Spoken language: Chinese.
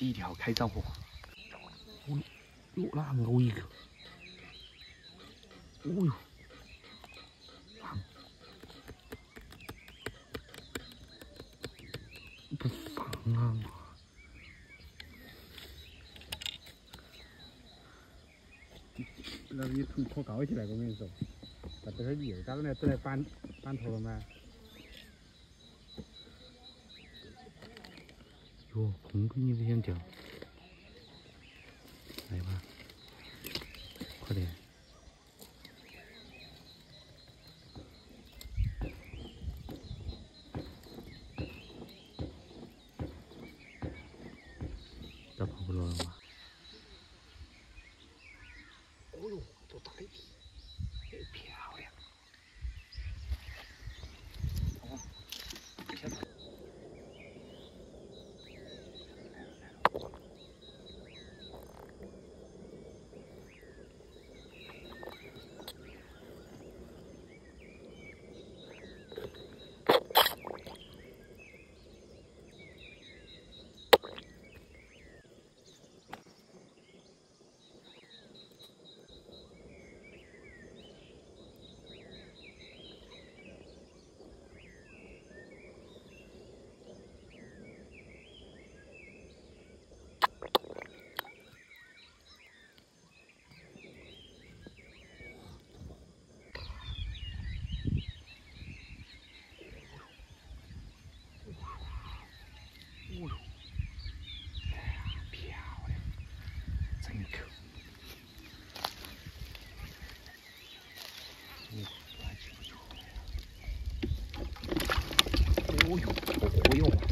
第一条开灶火。哦，又拉勾一个。哦呦，不放啊！ 那你从坡高起来，我跟你说，把这个油咋个呢？都来板头了吗？ 哟，空跟你都想掉，来吧，快点！这跑不了了吗？哦呦，多大一匹，漂亮！哦，下头。 哦呦，漂亮，真口。哦呦，哦呦。